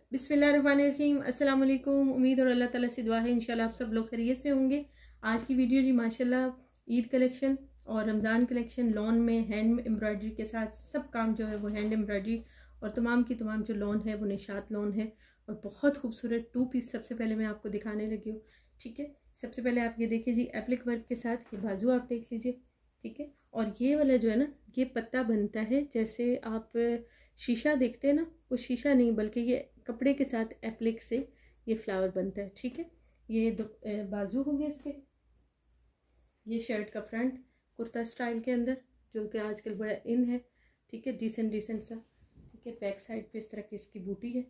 बिस्मिल्लाहिर्रहमानिर्रहीम। अस्सलाम वालेकुम। उम्मीद और अल्लाह ताला से दुआ है इंशाल्लाह आप सब लोग खैरियत से होंगे। आज की वीडियो जी माशाल्लाह ईद कलेक्शन और रमज़ान कलेक्शन लॉन में हैंड एम्ब्रॉयडरी के साथ सब काम जो है वो हैंड एम्ब्रॉयडरी और तमाम की तमाम जो लॉन है वो निशात लॉन है और बहुत खूबसूरत 2 पीस सबसे पहले मैं आपको दिखाने लगी हूँ। ठीक है, सबसे पहले आप ये देखिए जी एप्लिक वर्क के साथ ये बाजू आप देख लीजिए। ठीक है, और ये वाला जो है ना ये पत्ता बनता है जैसे आप शीशा देखते हैं ना, वो शीशा नहीं बल्कि ये कपड़े के साथ एप्लिक से ये फ्लावर बनता है। ठीक है, ये बाजू होंगे इसके, ये शर्ट का फ्रंट कुर्ता स्टाइल के अंदर जो कि आजकल बड़ा इन है। ठीक है, डिसेंट सा। ठीक है, बैक साइड पे इस तरह की इसकी बूटी है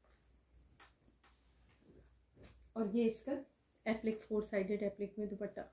और ये इसका एप्लिक 4 साइडेड एप्लिक में दुपट्टा।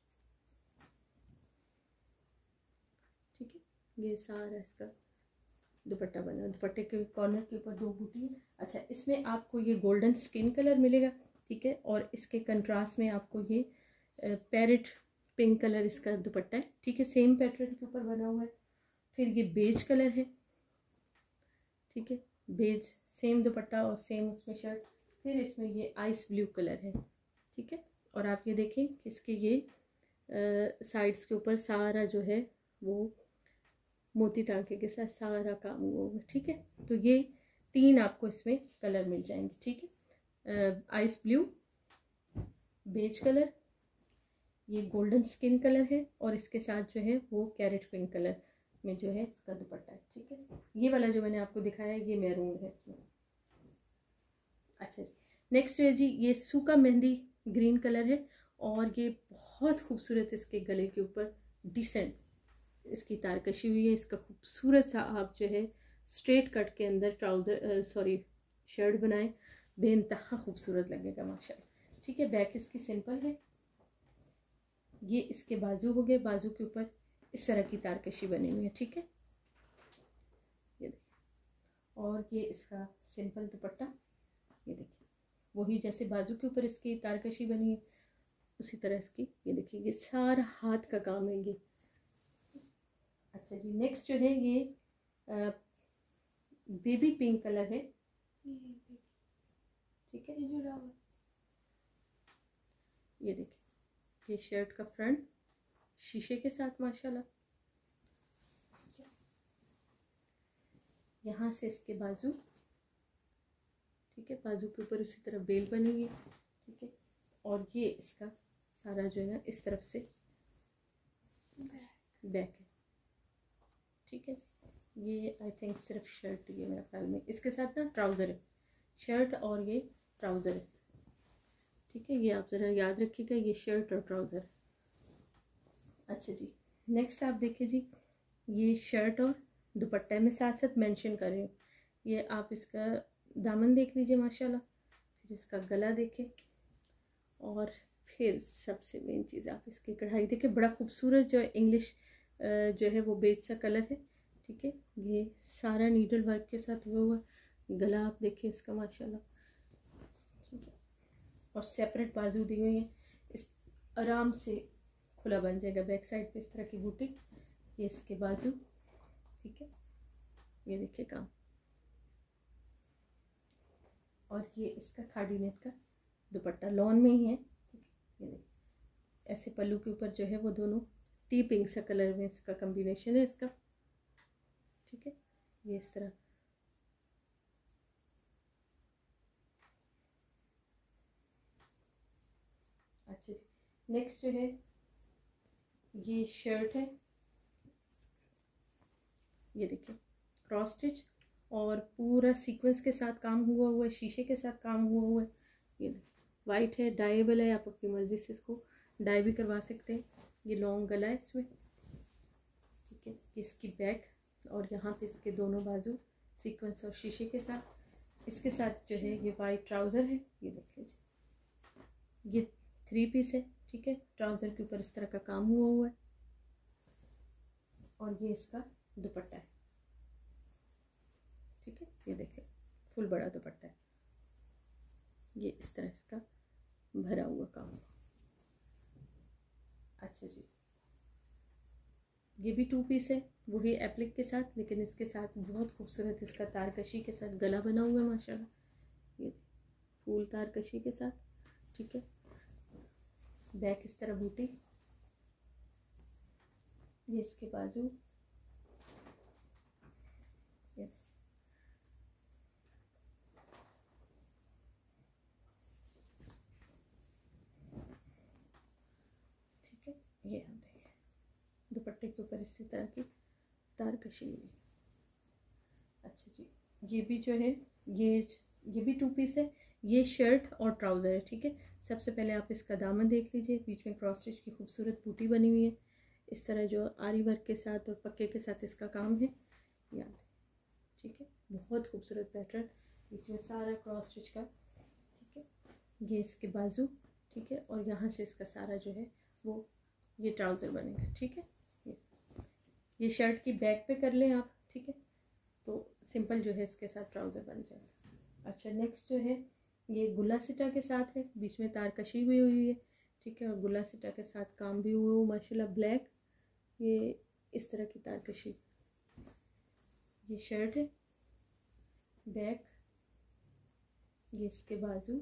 ठीक है, ये सारा इसका दुपट्टा बना, दुपट्टे के कॉर्नर के ऊपर 2 बूटी है। अच्छा, इसमें आपको ये गोल्डन स्किन कलर मिलेगा। ठीक है, और इसके कंट्रास्ट में आपको ये पैरेट पिंक कलर इसका दुपट्टा है। ठीक है, सेम पैटर्न के ऊपर बना हुआ है। फिर ये बेज कलर है। ठीक है, बेज सेम दुपट्टा और सेम उसमें शर्ट। फिर इसमें ये आइस ब्लू कलर है। ठीक है, और आप ये देखें कि इसके ये साइड्स के ऊपर सारा जो है वो मोती टांके के साथ सारा काम हुआ होगा। ठीक है, तो ये 3 आपको इसमें कलर मिल जाएंगे। ठीक है, आइस ब्लू, बेज कलर, ये गोल्डन स्किन कलर है और इसके साथ जो है वो कैरेट पिंक कलर में जो है इसका दुपट्टा है। ठीक है, ये वाला जो मैंने आपको दिखाया है ये मैरून है इसमें। अच्छा जी, नेक्स्ट जो है जी ये सूखा मेहंदी ग्रीन कलर है और ये बहुत खूबसूरत इसके गले के ऊपर डिसेंट इसकी तारकशी हुई है। इसका खूबसूरत सा आप जो है स्ट्रेट कट के अंदर ट्राउज़र शर्ट बनाए, बेइंतहा खूबसूरत लगेगा माशाल्लाह। ठीक है, बैक इसकी सिंपल है। ये इसके बाजू हो गए, बाजू के ऊपर इस तरह की तारकशी बनी हुई है। ठीक है, ये देखिए, और ये इसका सिंपल दुपट्टा, ये देखिए वही जैसे बाजू के ऊपर इसकी तारकशी बनी है उसी तरह इसकी ये देखिए ये सारा हाथ का काम है ये। अच्छा जी, नेक्स्ट जो है ये बेबी पिंक कलर है। ठीक है, ये देखिए ये शर्ट का फ्रंट शीशे के साथ माशाल्लाह। यहाँ से इसके बाजू। ठीक है, बाजू के ऊपर उसी तरह बेल बनी हुई है। ठीक है, और ये इसका सारा जो है ना इस तरफ से बैक है। ठीक है, ये आई थिंक सिर्फ शर्ट, ये मेरे ख्याल में इसके साथ ना ट्राउज़र है, शर्ट और ये ट्राउज़र है। ठीक है, ये आप ज़रा याद रखिएगा, ये शर्ट और ट्राउज़र। अच्छा जी, नेक्स्ट आप देखिए जी ये शर्ट और दुपट्टे में साथ साथ मेंशन कर रही हूँ। ये आप इसका दामन देख लीजिए माशाल्लाह, फिर इसका गला देखें और फिर सबसे मेन चीज़ आप इसकी कढ़ाई देखें। बड़ा खूबसूरत जो इंग्लिश जो है वो बेज सा कलर है। ठीक है, ये सारा नीडल वर्क के साथ हुआ हुआ गला आप देखिए इसका माशाल्लाह। ठीक है, और सेपरेट बाजू दी हुई है, इस आराम से खुला बन जाएगा। बैक साइड पे इस तरह की बूटी, ये इसके बाजू। ठीक है, ये देखिए काम, और ये इसका खाड़ी नेट का दुपट्टा लॉन में ही है। ठीक है, ये देखिए ऐसे पल्लू के ऊपर जो है वो दोनों टी पिंक सा कलर में इसका कॉम्बिनेशन है इसका। ठीक है, ये इस तरह। अच्छा जी, नेक्स्ट जो है ये शर्ट है, ये देखिए क्रॉस स्टिच और पूरा सीक्वेंस के साथ काम हुआ हुआ है, शीशे के साथ काम हुआ हुआ है। ये वाइट है, डाइबल है, आप अपनी मर्ज़ी से इसको डाई भी करवा सकते हैं। ये लॉन्ग गला है इसमें। ठीक है, इसकी बैक और यहाँ पे इसके दोनों बाजू सीक्वेंस और शीशे के साथ। इसके साथ जो है ये वाइट ट्राउज़र है, ये देख लीजिए ये 3 पीस है। ठीक है, ट्राउज़र के ऊपर इस तरह का काम हुआ हुआ है और ये इसका दुपट्टा है। ठीक है, ये देखिए फुल बड़ा दुपट्टा है, ये इस तरह इसका भरा हुआ काम। अच्छा जी, ये भी 2 पीस है, वही एप्लिक के साथ, लेकिन इसके साथ बहुत खूबसूरत इसका तारकशी के साथ गला बना हुआ है माशाल्लाह। फूल तारकशी के साथ, ठीक है। बैक इस तरह बूटी, ये इसके बाजू, ठीक है। ये हम देखें दुपट्टे के ऊपर इसी तरह की तारकशी हुई। अच्छा जी, ये भी जो है ये भी 2 पीस है। ये शर्ट और ट्राउज़र है, ठीक है। सबसे पहले आप इसका दामन देख लीजिए, बीच में क्रॉस स्टिच की खूबसूरत बूटी बनी हुई है इस तरह, जो आरी वर्क के साथ और पक्के के साथ इसका काम है, याद, ठीक है। बहुत खूबसूरत पैटर्न, बीच में सारा क्रॉस स्टिच का, ठीक है। ये इसके बाजू, ठीक है, और यहाँ से इसका सारा जो है वो ये ट्राउज़र बनेगा, ठीक है। ये शर्ट की बैक पे कर लें आप, ठीक है, तो सिंपल जो है इसके साथ ट्राउज़र बन जाएगा। अच्छा, नेक्स्ट जो है ये गुला सिटा के साथ है, बीच में तारकशी हुई हुई है, ठीक है, और गुला सिटा के साथ काम भी हुआ माशाल्लाह। ब्लैक, ये इस तरह की तारकशी, ये शर्ट है, बैक, ये इसके बाजू,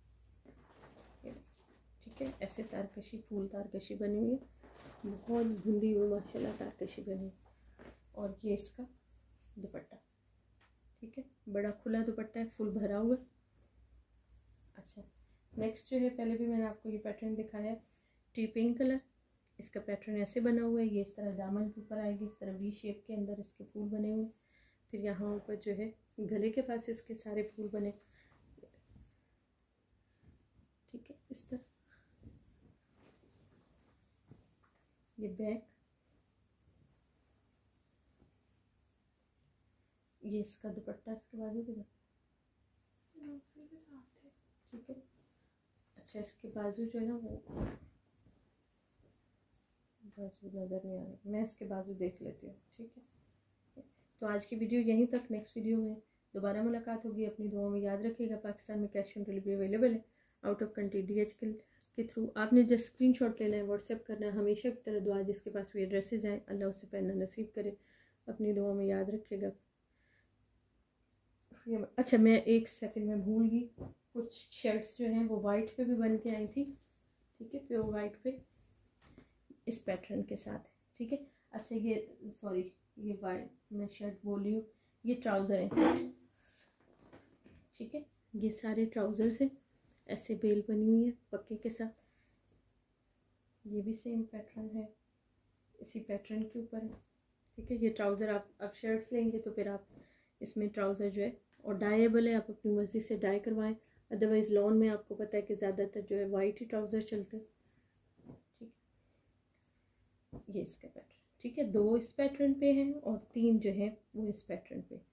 ठीक है। ऐसे तारकशी, फूल तारकशी बनी हुई है, बहुत धुंधी हुई माशाल्लाह तारकशी बनी हुई। और ये इसका दुपट्टा, ठीक है, बड़ा खुला दुपट्टा है, फुल भरा हुआ। अच्छा, नेक्स्ट जो है, पहले भी मैंने आपको ये पैटर्न दिखाया है, टी पिंक कलर, इसका पैटर्न ऐसे बना हुआ है। ये इस तरह दामन के ऊपर आएगी, इस तरह वी शेप के अंदर इसके फूल बने हुए। फिर यहाँ ऊपर जो है गले के पास इसके सारे फूल बने, ठीक है, इस तरह। ये बैक, ये इसका दुपट्टा, इसके बाजू भी, ठीक है। अच्छा, इसके बाजू जो है ना वो बाजू नज़र नहीं आ रही, मैं इसके बाजू देख लेती हूँ, ठीक है। तो आज की वीडियो यहीं तक, नेक्स्ट वीडियो में दोबारा मुलाकात होगी। अपनी दुआओं में याद रखिएगा, पाकिस्तान में कैश ऑन डिलीवरी अवेलेबल है, आउट ऑफ कंट्री DHL के थ्रू। आपने जस्ट स्क्रीनशॉट लेना है, व्हाट्सएप करना है। हमेशा की तरह दुआ, जिसके पास भी एड्रेसेज आए, अल्लाह उससे पहनना नसीब करे। अपनी दुआओं में याद रखिएगा। अच्छा, मैं एक सेकंड में भूल गई, कुछ शर्ट्स जो हैं वो वाइट पे भी बन के आई थी, ठीक है, प्योर वाइट पे इस पैटर्न के साथ, ठीक है। अच्छा, ये सॉरी, ये वाइट मैं शर्ट बोल रही हूँ, ये ट्राउज़र है, ठीक है। ये सारे ट्राउज़र्स हैं, ऐसे बेल बनी हुई है पक्के के साथ। ये भी सेम पैटर्न है, इसी पैटर्न के ऊपर है, ठीक है। ये ट्राउज़र आप शर्ट्स लेंगे तो फिर आप इसमें ट्राउज़र जो है, और डाइएबल है, आप अपनी मर्ज़ी से डाई करवाएं। अदरवाइज़ लॉन में आपको पता है कि ज़्यादातर जो है वाइट ही ट्राउज़र चलते हैं, ठीक है। ये इसका पैटर्न, ठीक है, 2 इस पैटर्न पे हैं और 3 जो है वो इस पैटर्न पे।